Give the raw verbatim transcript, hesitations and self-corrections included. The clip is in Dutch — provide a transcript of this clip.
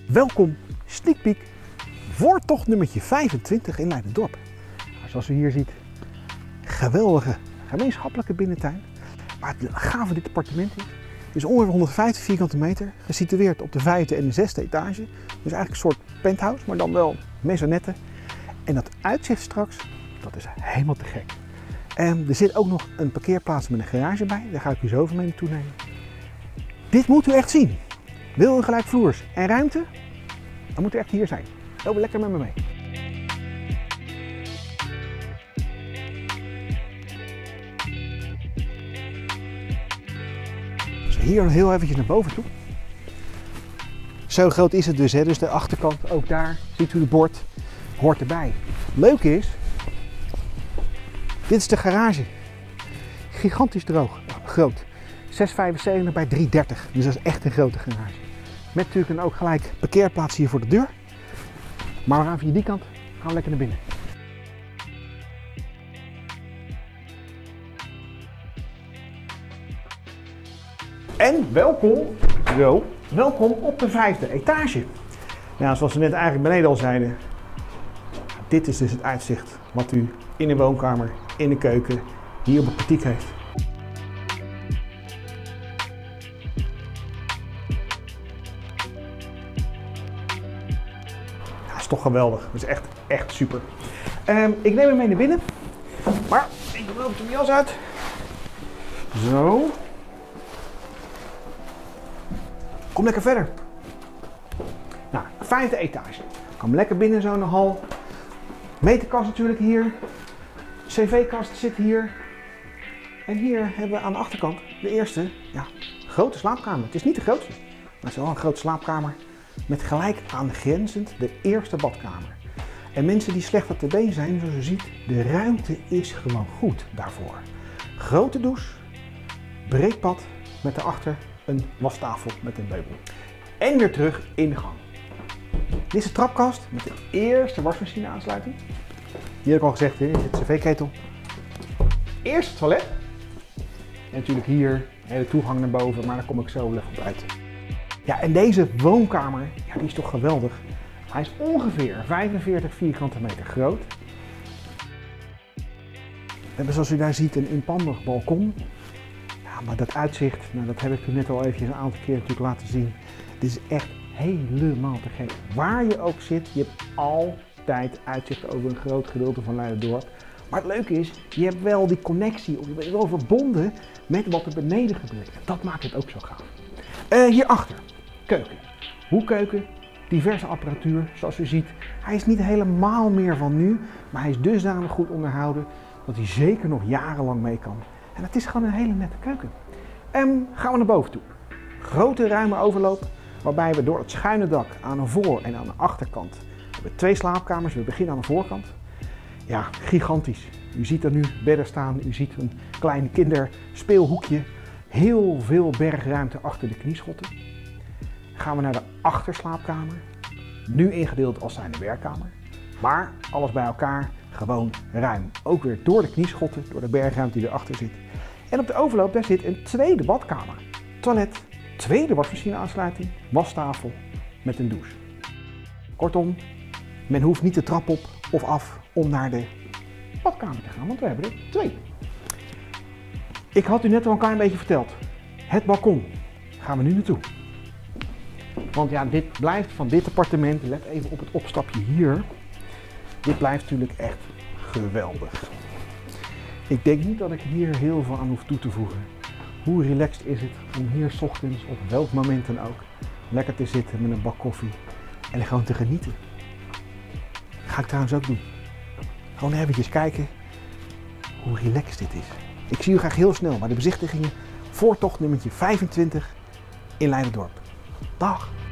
Welkom, sneak peek, voortocht nummertje vijfentwintig in Leiderdorp. Nou, zoals u hier ziet, geweldige gemeenschappelijke binnentuin. Maar het gave van dit appartement is, het is ongeveer honderdvijftig vierkante meter, gesitueerd op de vijfde en de zesde etage. Dus eigenlijk een soort penthouse, maar dan wel maisonetten. En dat uitzicht straks, dat is helemaal te gek. En er zit ook nog een parkeerplaats met een garage bij, daar ga ik u zo over mee naartoe nemen. Dit moet u echt zien. Wil u gelijkvloers en ruimte? Dan moet u echt hier zijn. Loop lekker met me mee. Dus hier heel eventjes naar boven toe. Zo groot is het dus, hè? Dus de achterkant, ook daar ziet u het bord, hoort erbij. Leuk is, dit is de garage. Gigantisch droog, groot. zes vijfenzeventig bij drie dertig, dus dat is echt een grote garage. Met natuurlijk een ook gelijk parkeerplaats hier voor de deur. Maar we gaan via die kant, gaan we lekker naar binnen. En welkom, zo, welkom op de vijfde etage. Nou, zoals we net eigenlijk beneden al zeiden, dit is dus het uitzicht wat u in de woonkamer, in de keuken, hier op het portiek heeft. Dat is toch geweldig. Dat is echt, echt super. Um, ik neem hem mee naar binnen. Maar ik doe ook de jas uit. Zo. Kom lekker verder. Nou, vijfde etage. Kom lekker binnen zo'n hal. Meterkast natuurlijk hier. cv-kast zit hier. En hier hebben we aan de achterkant de eerste ja, grote slaapkamer. Het is niet de grootste, maar het is wel een grote slaapkamer. Met gelijk aangrenzend de eerste badkamer. En mensen die slecht op de been zijn, zoals u ziet, de ruimte is gewoon goed daarvoor. Grote douche, breed bad met daarachter een wastafel met een meubel. En weer terug in de gang. Dit is de trapkast met de eerste wasmachine aansluiting. Hier heb ik al gezegd, hier zit de cv-ketel. Eerst het toilet. En natuurlijk hier een hele toegang naar boven, maar daar kom ik zo wel even op uit. Ja, en deze woonkamer, ja, die is toch geweldig. Hij is ongeveer vijfenveertig vierkante meter groot. We hebben, zoals u daar ziet, een inpandig balkon. Ja, maar dat uitzicht, nou, dat heb ik u net al eventjes een aantal keer natuurlijk laten zien. Dit is echt helemaal te gek. Waar je ook zit, je hebt altijd uitzicht over een groot gedeelte van Leiderdorp. Maar het leuke is, je hebt wel die connectie, of je bent wel verbonden met wat er beneden gebeurt. Dat maakt het ook zo gaaf. Uh, hierachter, keuken. Hoekkeuken, diverse apparatuur, zoals u ziet. Hij is niet helemaal meer van nu, maar hij is dusdanig goed onderhouden dat hij zeker nog jarenlang mee kan. En het is gewoon een hele nette keuken. En gaan we naar boven toe. Grote ruime overloop, waarbij we door het schuine dak aan de voor- en aan de achterkant we hebben twee slaapkamers. We beginnen aan de voorkant. Ja, gigantisch. U ziet er nu bedden staan, u ziet een klein kinderspeelhoekje. Heel veel bergruimte achter de knieschotten. Gaan we naar de achterslaapkamer. Nu ingedeeld als zijnde werkkamer. Maar alles bij elkaar gewoon ruim. Ook weer door de knieschotten, door de bergruimte die erachter zit. En op de overloop daar zit een tweede badkamer. Toilet, tweede wasmachine aansluiting, wastafel met een douche. Kortom, men hoeft niet de trap op of af om naar de badkamer te gaan, want we hebben er twee. Ik had u net al een klein beetje verteld. Het balkon. Gaan we nu naartoe. Want ja, dit blijft van dit appartement, let even op het opstapje hier. Dit blijft natuurlijk echt geweldig. Ik denk niet dat ik hier heel veel aan hoef toe te voegen. Hoe relaxed is het om hier 's ochtends op welk moment dan ook lekker te zitten met een bak koffie en gewoon te genieten. Ga ik trouwens ook doen. Gewoon eventjes kijken hoe relaxed dit is. Ik zie u graag heel snel bij de bezichtigingen voortocht nummertje vijfentwintig in Leiderdorp. Dag!